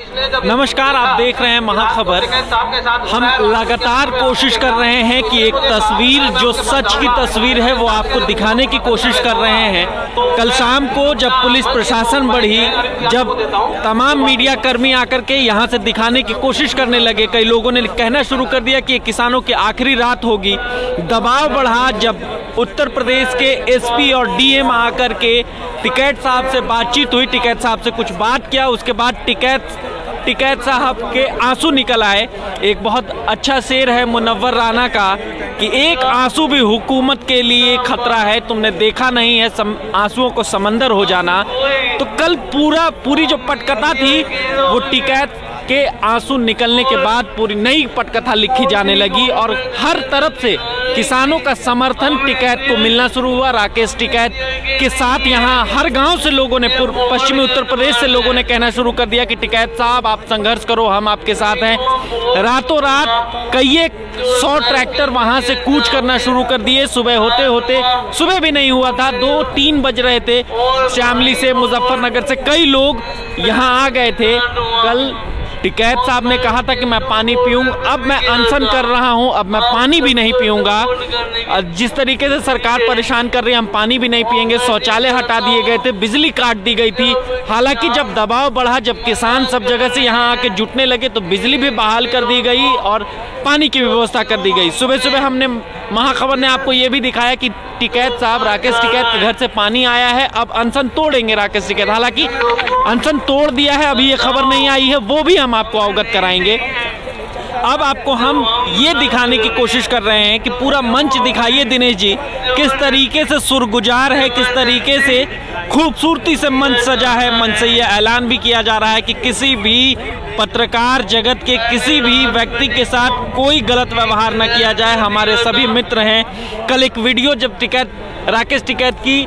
नमस्कार, आप देख रहे हैं महाखबर। हम लगातार कोशिश कर रहे हैं कि एक तस्वीर जो सच की तस्वीर है वो आपको दिखाने की कोशिश कर रहे हैं। कल शाम को जब पुलिस प्रशासन बढ़ी, जब तमाम मीडिया कर्मी आकर के यहाँ से दिखाने की कोशिश करने लगे, कई लोगों ने कहना शुरू कर दिया कि किसानों की आखिरी रात होगी। दबाव बढ़ा जब उत्तर प्रदेश के एसपी और डीएम आकर के टिकैत साहब से बातचीत हुई, टिकैत साहब से कुछ बात किया, उसके बाद टिकैत साहब के आंसू निकल आए। एक बहुत अच्छा शेर है मुनव्वर राना का कि एक आंसू भी हुकूमत के लिए खतरा है, तुमने देखा नहीं है आंसुओं को समंदर हो जाना। तो कल पूरी जो पटकथा थी वो टिकैत के आंसू निकलने के बाद पूरी नई पटकथा लिखी जाने लगी और हर तरफ से किसानों का समर्थन टिकैत को मिलना शुरू हुआ। राकेश टिकैत के साथ यहाँ हर गांव से लोगों ने, पश्चिमी उत्तर प्रदेश से लोगों ने कहना शुरू कर दिया कि टिकैत साहब आप संघर्ष करो, हम आपके साथ हैं। रातों रात कई 100 ट्रैक्टर वहां से कूच करना शुरू कर दिए। सुबह होते होते, सुबह भी नहीं हुआ था, 2-3 बज रहे थे, शामली से, मुजफ्फरनगर से कई लोग यहाँ आ गए थे। कल टिकैत साहब ने कहा था कि मैं पानी पीऊंगा, अब मैं अनशन कर रहा हूं, अब मैं पानी भी नहीं पीऊंगा। जिस तरीके से सरकार परेशान कर रही है, हम पानी भी नहीं पिएंगे। शौचालय हटा दिए गए थे, बिजली काट दी गई थी। हालांकि जब दबाव बढ़ा, जब किसान सब जगह से यहाँ आके जुटने लगे तो बिजली भी बहाल कर दी गई और पानी की व्यवस्था कर दी गई। सुबह सुबह हमने महाखबर ने आपको ये भी दिखाया कि टिकैत साहब, राकेश टिकैत के घर से पानी आया है, अब अनशन तोड़ेंगे राकेश टिकैत। हालांकि अनशन तोड़ दिया है, अभी ये खबर नहीं आई है, वो भी हम आपको अवगत कराएंगे। अब आपको हम ये दिखाने की कोशिश कर रहे हैं कि पूरा मंच दिखाइए दिनेश जी, किस तरीके से सुरगुजार है, किस तरीके से खूबसूरती से मंच सजा है। मंच से ये ऐलान भी किया जा रहा है कि किसी भी पत्रकार जगत के किसी भी व्यक्ति के साथ कोई गलत व्यवहार न किया जाए, हमारे सभी मित्र हैं। कल एक वीडियो जब राकेश टिकैत की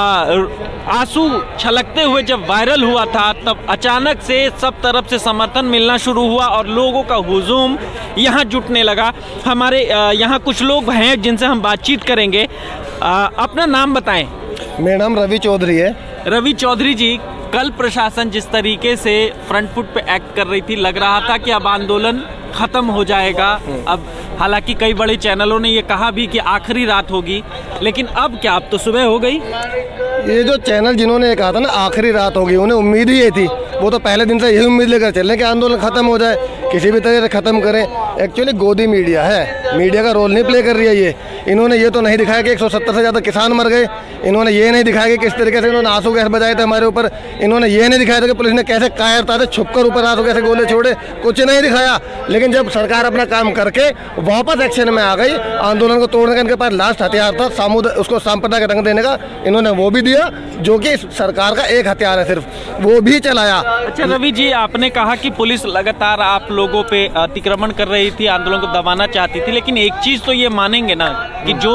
आंसू छलकते हुए जब वायरल हुआ था, तब अचानक से सब तरफ से समर्थन मिलना शुरू हुआ और लोगों का हुजूम यहाँ जुटने लगा। हमारे यहाँ कुछ लोग हैं जिनसे हम बातचीत करेंगे। अपना नाम बताएं। मेरा नाम रवि चौधरी है। रवि चौधरी जी, कल प्रशासन जिस तरीके से फ्रंट फुट पे एक्ट कर रही थी, लग रहा था कि अब आंदोलन खत्म हो जाएगा। अब हालांकि कई बड़े चैनलों ने ये कहा भी कि आखिरी रात होगी, लेकिन अब क्या, अब तो सुबह हो गई। ये जो चैनल जिन्होंने कहा था ना आखिरी रात होगी, उन्हें उम्मीद ही ये थी, वो तो पहले दिन से यही उम्मीद लेकर चल रहे कि आंदोलन खत्म हो जाए, किसी भी तरह से खत्म करें। एक्चुअली गोदी मीडिया है, मीडिया का रोल नहीं प्ले कर रही है ये। इन्होंने ये तो नहीं दिखाया कि 170 से ज़्यादा किसान मर गए, इन्होंने ये नहीं दिखाया कि किस तरीके से इन्होंने आंसू गैस बजाए थे हमारे ऊपर, इन्होंने ये नहीं दिखाया था कि पुलिस ने कैसे कायरता से छुपकर ऊपर आंसू गैस गोले छोड़े, कुछ नहीं दिखाया। लेकिन जब सरकार अपना काम करके वापस एक्शन में आ गई, आंदोलन को तोड़ने का इनके पास लास्ट हथियार था, उसको सांप्रदायिक रंग देने का, इन्होंने वो भी दिया, जो कि सरकार का एक हथियार है, सिर्फ वो भी चलाया। अच्छा रवि जी, आपने कहा कि पुलिस लगातार आप लोगों पे अतिक्रमण कर रही थी, आंदोलन को दबाना चाहती थी, लेकिन एक चीज तो ये मानेंगे ना कि जो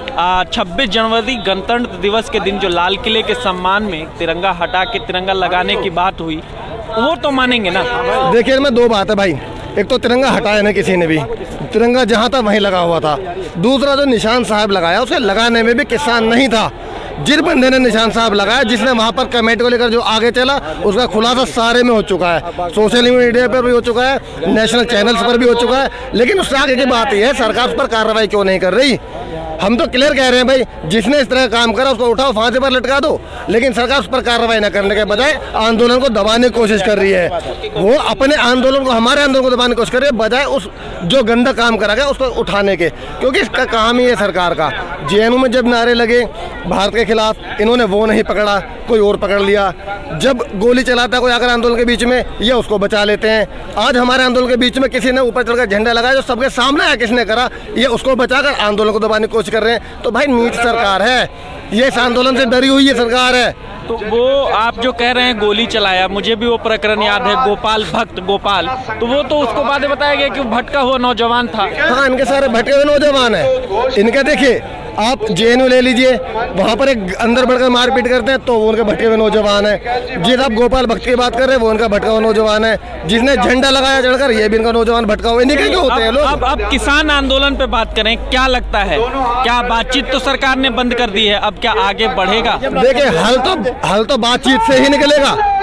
26 जनवरी गणतंत्र दिवस के दिन जो लाल किले के सम्मान में तिरंगा हटा के तिरंगा लगाने की बात हुई, वो तो मानेंगे ना। देखिए इसमें दो बात है भाई, एक तो तिरंगा हटाया नहीं किसी ने भी, तिरंगा जहाँ था वहीं लगा हुआ था। दूसरा जो निशान साहब लगाया, उसे लगाने में भी किसान नहीं था। जिस बंदे ने निशान साहब लगाया, जिसने वहाँ पर कमेटी को लेकर जो आगे चला, उसका खुलासा सारे में हो चुका है, सोशल मीडिया पर भी हो चुका है, नेशनल चैनल्स पर भी हो चुका है। लेकिन उससे आगे की बात यह है, सरकार उस पर कार्रवाई क्यों नहीं कर रही। हम तो क्लियर कह रहे हैं भाई, जिसने इस तरह का काम करा उसको उठाओ, फांसी पर लटका दो, लेकिन सरकार उस पर कार्रवाई न करने के बजाय आंदोलन को दबाने की कोशिश कर रही है। वो अपने आंदोलन को, हमारे आंदोलन को दबाने की कोशिश कर रही है, बजाय उस जो गंदा काम करा गया उसको उठाने के, क्योंकि इसका काम ही है सरकार का। जेएनयू में जब नारे लगे भारत के खिलाफ, इन्होंने वो नहीं पकड़ा, कोई और पकड़ लिया। जब गोली चलाता कोई आकर आंदोलन के बीच में, ये उसको बचा लेते हैं। आज हमारे आंदोलन के बीच में किसी ने ऊपर चढ़कर झंडा लगाया, जो सबके सामने है किसने करा, ये उसको बचाकर आंदोलन को दबाने की कोशिश कर रहे हैं। तो भाई नीच सरकार है ये, इस आंदोलन से डरी हुई ये सरकार है। तो वो आप जो कह रहे हैं गोली चलाया, मुझे भी वो प्रकरण याद है, गोपाल भक्त गोपाल, तो वो तो उसको बाद में बताया गया कि भटका हुआ नौजवान था। हाँ, इनके सारे भटके हुए नौजवान है। इनके देखिए, आप जेएनयू ले लीजिए, वहाँ पर एक अंदर बढ़कर मारपीट करते हैं तो वो उनके भटके हुए नौजवान है। जिस आप गोपाल भक्त की बात कर रहे हैं वो उनका भटका हुआ नौजवान है। जिसने झंडा लगाया चढ़कर, ये भी इनका नौजवान भटका हुआ। इनके क्यों होते हैं लोग। अब किसान आंदोलन पे बात करें, क्या लगता है, क्या बातचीत तो सरकार ने बंद कर दी है, अब क्या आगे बढ़ेगा? देखिए, हल तो बातचीत से ही निकलेगा।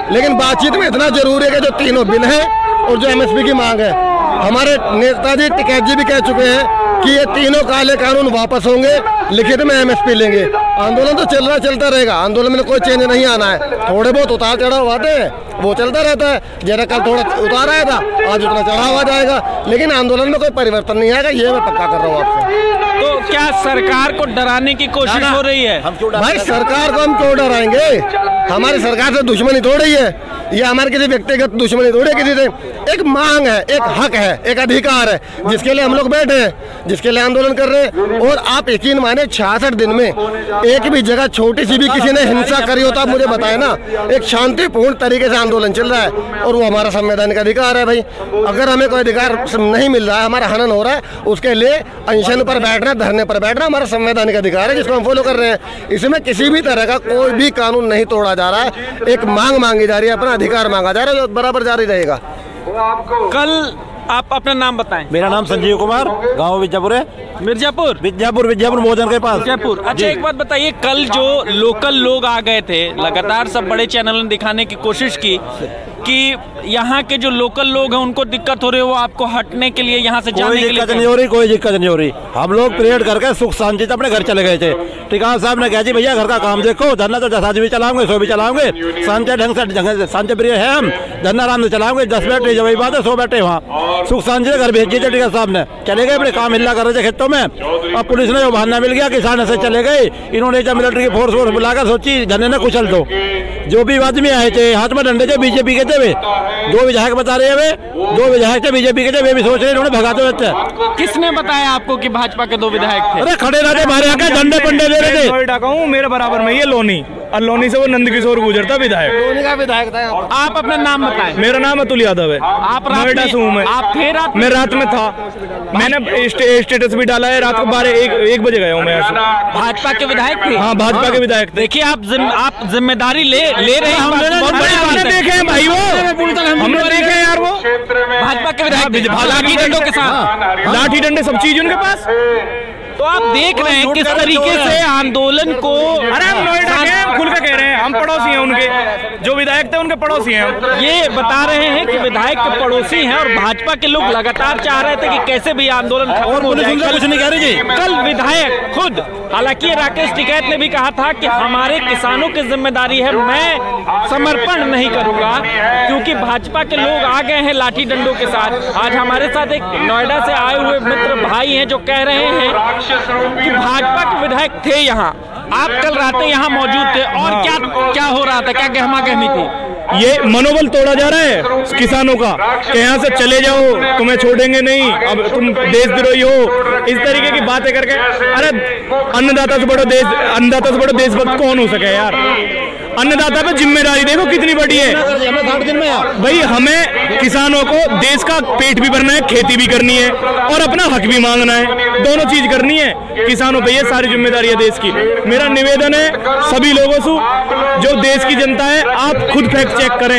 लेकिन बातचीत में इतना जरूरी है कि जो तीनों बिल है और जो MSP की मांग है, हमारे नेताजी टिकैत जी भी कह चुके हैं कि ये तीनों काले कानून वापस होंगे, लिखित में MSP लेंगे। आंदोलन तो चलता रहेगा, आंदोलन में कोई चेंज नहीं आना है। थोड़े बहुत उतार चढ़ाव आते हैं, वो चलता रहता है। जरा कल थोड़ा उतार आया था, आज उतना चढ़ाव आ जाएगा, लेकिन आंदोलन में कोई परिवर्तन नहीं आएगा, ये मैं पक्का कर रहा हूँ आपसे। तो क्या सरकार को डराने की कोशिश हो रही है? भाई सरकार को हम क्यों डराएंगे? हमारी सरकार से दुश्मनी थोड़ी है, ये हमारे किसी व्यक्तिगत दुश्मनी थोड़ी है किसी से। एक मांग है, एक हक है, एक अधिकार है, जिसके लिए हम लोग बैठे हैं, जिसके लिए आंदोलन कर रहे हैं। और आप यकीन माने 66 दिन में एक भी जगह छोटी सी भी किसी ने हिंसा करी हो तो आप मुझे बताएं ना। एक शांतिपूर्ण तरीके से आंदोलन चल रहा है और वो हमारा संवैधानिक अधिकार है। भाई अगर हमें कोई अधिकार नहीं मिल रहा है, हमारा हनन हो रहा है, उसके लिए अनशन पर बैठना, धरने पर बैठना हमारा संवैधानिक अधिकार है, जिसको हम फॉलो कर रहे हैं। इसमें किसी भी तरह का कोई भी कानून नहीं तोड़ा जा रहा है। एक मांग मांगी जा रही है, अपना अधिकार मांगा जा रहा है, जो बराबर जारी रहेगा। कल आप अपना नाम बताएं। मेरा नाम संजीव कुमार, गांव विद्यापुर है। विद्यापुर मोहन के पास विद्यापुर। अच्छा एक बात बताइए, कल जो लोकल लोग आ गए थे, लगातार सब बड़े चैनल ने दिखाने की कोशिश की कि यहाँ के जो लोकल लोग हैं उनको दिक्कत हो रही है, वो आपको हटने के लिए, यहाँ से जाने के लिए नहीं हो रही, कोई दिक्कत नहीं हो रही। हम लोग परेड करके सुख शांति से अपने घर चले गए थे। टिकाव साहब ने कहा जी भैया घर का काम देखो, धरना तो 10 आदमी चलाओगे, 100 भी चलाओगे, शांति ढंग से शांति प्रिय है हम, धरना आराम से चलाओगे। 10 बैठे जब वही बात है, 100 बैठे वहाँ सुख शांति से घर भेज दिए थे। टिकाव साहब ने चले गए, अपने काम हिला कर रहे थे खेतों में। अब पुलिस ने जो बहाना मिल गया, किसान ऐसे चले गए। इन्होंने जब मिलिट्री की फोर्स बुलाकर सोची धरने ने कुचल दो। जो भी आदमी आए थे हाथ में डंडे थे, बीजेपी के थे, वे 2 विधायक बता रहे हैं, वे 2 विधायक थे बीजेपी के थे, वे भी सोच रहे इन्होंने भगाते रहते हैं। किसने बताया आपको कि भाजपा के 2 विधायक थे? अरे खड़े रहते हमारे आके डंडे पंडे दे रहे थे। नोएडा का हूँ, मेरे बराबर में ये लोनी, और लोनी से वो नंदकिशोर गुजरता विधायक। लोनी का विधायक था। आप अपना नाम बताएं। मेरा नाम अतुल यादव है। आप नोएडा से हूँ मैं। आप थे रात? मैं रात में था, मैंने स्टेटस भी डाला है। रात को 12-1 बजे गया हूँ मैं। भाजपा के विधायक थे? हाँ भाजपा के विधायक थे। देखिए आप जिम्मेदारी ले रहे हैं। हमने देखे हैं भाई, वो हमने देखे हैं यार, वो भाजपा के विधायक लाठी डंडों के साथ, लाठी डंडे सब चीज उनके पास। तो आप देख रहे हैं किस तरीके से आंदोलन को। अरे हम नोएडा के हैं, खुल के कह रहे हैं, हम पड़ोसी हैं उनके, जो विधायक थे उनके पड़ोसी हैं। ये बता रहे हैं कि विधायक के पड़ोसी हैं और भाजपा के लोग लगातार चाह रहे थे कि कैसे भी आंदोलन खत्म हो जाए। कुछ नहीं कह रही जी। कल विधायक खुद, हालांकि राकेश टिकैत ने भी कहा था कि हमारे किसानों की जिम्मेदारी है, मैं समर्पण नहीं करूंगा, क्योंकि भाजपा के लोग आ गए हैं लाठी डंडों के साथ। आज हमारे साथ एक नोएडा से आए हुए मित्र भाई हैं जो कह रहे हैं कि भाजपा के विधायक थे यहाँ। आप कल रात यहाँ मौजूद थे और क्या हो रहा था, क्या गहमा गहमी थी? ये मनोबल तोड़ा जा रहा है किसानों का कि यहाँ से चले जाओ, तुम्हें छोड़ेंगे नहीं, अब तुम देशद्रोही हो, इस तरीके की बातें करके। अरे अन्नदाता से बड़ा देशभक्त कौन हो सके यार? अन्नदाता पे जिम्मेदारी देखो कितनी बड़ी है भाई। हमें किसानों को देश का पेट भी भरना है, खेती भी करनी है और अपना हक भी मांगना है, दोनों चीज करनी है। किसानों पे ये सारी जिम्मेदारी है देश की। मेरा निवेदन है सभी लोगों से, जो देश की जनता है, आप खुद फैक्ट चेक करें।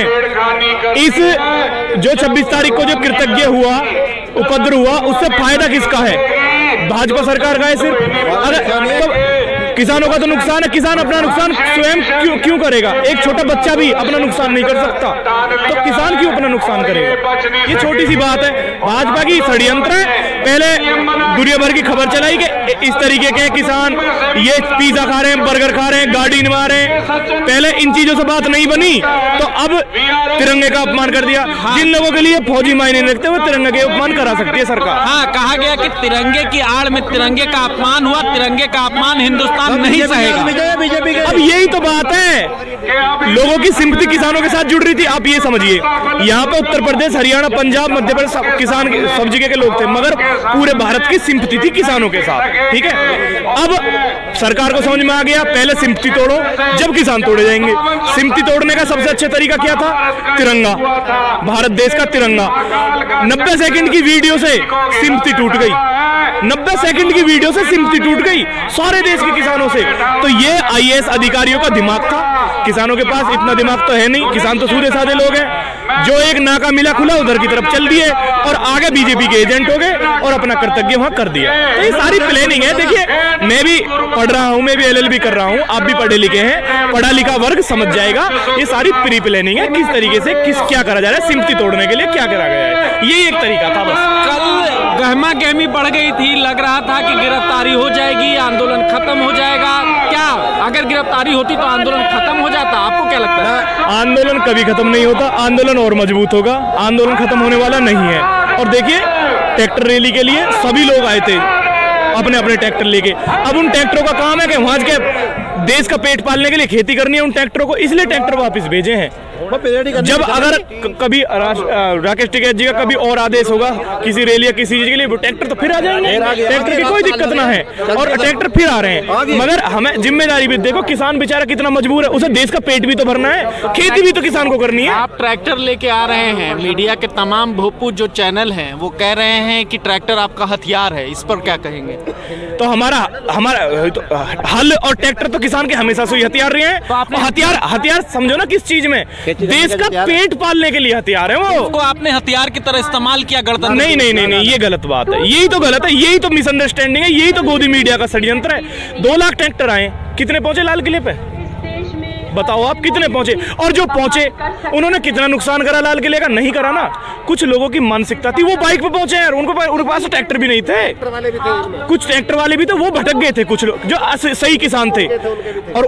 इस जो 26 तारीख को जो कृतज्ञ हुआ, उपद्रव हुआ, उससे फायदा किसका है? भाजपा सरकार का है सिर्फ। अगर किसानों का तो नुकसान है, किसान अपना नुकसान स्वयं क्यों करेगा? एक छोटा बच्चा भी अपना नुकसान नहीं कर सकता, तो किसान क्यों अपना नुकसान करेगा? ये छोटी सी बात है। भाजपा की षड्यंत्र है। पहले दुनिया भर की खबर चलाई कि इस तरीके के किसान ये पिज्जा खा रहे हैं, बर्गर खा रहे हैं, गाड़ी निभा रहे हैं। पहले इन चीजों से बात नहीं बनी, तो अब तिरंगे का अपमान कर दिया। जिन लोगों के लिए फौजी मायने नहीं रखते, वो तिरंगे के अपमान करा सकती है सरकार। हाँ, कहा गया कि तिरंगे की आड़ में तिरंगे का अपमान हुआ, तिरंगे का अपमान हिंदुस्तान नहीं सहेगा। अब यही तो बात है, लोगों की सिंपैथी किसानों के साथ जुड़ रही थी। आप ये समझिए, यहाँ पे उत्तर प्रदेश, हरियाणा, पंजाब, मध्य प्रदेश किसान सब जगह के लोग थे, मगर पूरे भारत की सिंपैथी थी किसानों के साथ। ठीक है, अब सरकार को समझ में आ गया, पहले सिंपैथी तोड़ो, जब किसान तोड़े जाएंगे। सिंपैथी तोड़ने का सबसे अच्छा तरीका क्या था? तिरंगा, भारत देश का तिरंगा। 90 सेकंड की वीडियो से सिंपैथी टूट गई, 90 सेकंड की वीडियो से सिंपैथी टूट गई सारे देश के किसानों से। तो ये IAS अधिकारियों का दिमाग था, किसानों के पास इतना दिमाग तो है नहीं। किसान तो सूधे साधे लोग हैं। जो एक नाका मिला खुला उधर की तरफ चल दिए और आगे बीजेपी के एजेंट हो गए और अपना कर्तव्य वहां कर दिया। तो ये सारी प्लानिंग है। देखिए मैं भी पढ़ रहा हूँ, मैं भी LLB कर रहा हूँ, आप भी पढ़े लिखे हैं, पढ़ा लिखा वर्ग समझ जाएगा ये सारी प्री प्लानिंग है, किस तरीके से क्या करा जा रहा है, सिंपति तोड़ने के लिए क्या करा गया है, यही एक तरीका था बस। कल गहमा गहमी बढ़ गई थी, लग रहा था कि गिरफ्तारी हो जाएगी, आंदोलन खत्म हो जाएगा। क्या अगर गिरफ्तारी होती तो आंदोलन खत्म हो जाता? आपको क्या लगता है? आंदोलन कभी खत्म नहीं होता, आंदोलन और मजबूत होगा, आंदोलन खत्म होने वाला नहीं है। और देखिए ट्रैक्टर रैली के लिए सभी लोग आए थे अपने अपने ट्रैक्टर लेके। अब उन ट्रैक्टरों का काम है कि वहां के देश का पेट पालने के लिए खेती करनी है उन ट्रैक्टरों को, इसलिए ट्रैक्टर वापस भेजे हैं। जब अगर कभी राकेश टिकैत जी का कभी और आदेश होगा किसी रैली या किसी चीज के लिए, ट्रैक्टर तो फिर आ जाएंगे, ट्रैक्टर की कोई दिक्कत ना है, और ट्रैक्टर फिर आ रहे हैं। मगर हमें जिम्मेदारी भी देखो, किसान बेचारा कितना मजबूर है, उसे देश का पेट भी तो भरना है, खेती भी तो किसान को करनी है। आप ट्रैक्टर लेके आ रहे हैं, मीडिया के तमाम भोजपुर जो चैनल हैं वो कह रहे हैं कि ट्रैक्टर आपका हथियार है, इस पर क्या कहेंगे? तो हमारा तो हल और ट्रैक्टर तो किसान के हमेशा से हथियार रहे हैं। तो हथियार समझो ना किस चीज में, देश का पेट पालने के लिए हथियार है वो। उसको आपने हथियार की तरह इस्तेमाल किया गणतंत्र? नहीं, ये गलत बात है, यही तो गलत है, यही तो मिसअंडरस्टैंडिंग है, यही तो गोदी मीडिया का षड्यंत्र है। 2 लाख ट्रैक्टर आए, कितने पहुंचे लाल किले पे? बताओ आप कितने पहुंचे? और जो पहुंचे उन्होंने कितना नुकसान करा लाल किले का? नहीं करा ना। कुछ लोगों की मानसिकता थी, वो बाइक पे पहुंचे हैं, उनके पास ट्रैक्टर भी नहीं थे, कुछ ट्रैक्टर वाले भी तो वो भटक गए थे, कुछ लोग जो सही किसान थे और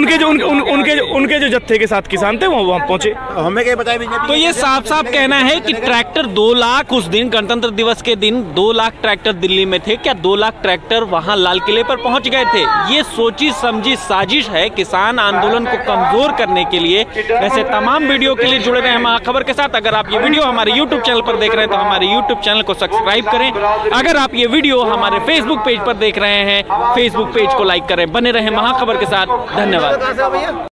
उनके जो जत्थे के साथ किसान थे वो वहां पहुंचे। हमें क्या बताया? तो ये साफ साफ कहना है कि ट्रैक्टर 2 लाख उस दिन गणतंत्र दिवस के दिन 2 लाख ट्रैक्टर दिल्ली में थे, क्या 2 लाख ट्रैक्टर वहां लाल किले पर पहुंच गए थे? ये सोची समझी साजिश है किसान आंदोलन को कमजोर करने के लिए। वैसे तमाम वीडियो के लिए जुड़े रहे महाखबर के साथ। अगर आप ये वीडियो हमारे YouTube चैनल पर देख रहे हैं तो हमारे YouTube चैनल को सब्सक्राइब करें। अगर आप ये वीडियो हमारे Facebook पेज पर देख रहे हैं, Facebook पेज को लाइक करें। बने रहे महाखबर के साथ। धन्यवाद।